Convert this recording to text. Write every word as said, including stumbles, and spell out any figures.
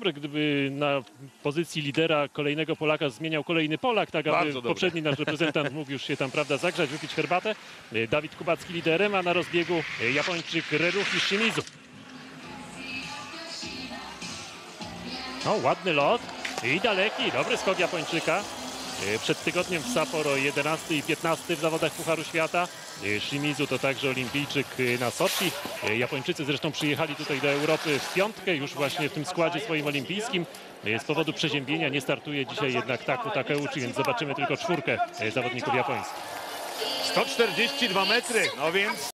dobre, gdyby na pozycji lidera kolejnego Polaka zmieniał kolejny Polak, tak aby poprzedni nasz reprezentant mógł już się tam, prawda, zagrzać, wypić herbatę. Dawid Kubacki liderem, a na rozbiegu Japończyk Reruki Shimizu. No, ładny lot i daleki, dobry skok Japończyka. Przed tygodniem w Sapporo jedenasty i piętnasty w zawodach Pucharu Świata. Shimizu to także olimpijczyk na Soczi. Japończycy zresztą przyjechali tutaj do Europy w piątkę, już właśnie w tym składzie swoim olimpijskim. Z powodu przeziębienia nie startuje dzisiaj jednak Taku Takeuchi, więc zobaczymy tylko czwórkę zawodników japońskich. sto czterdzieści dwa metry, no więc...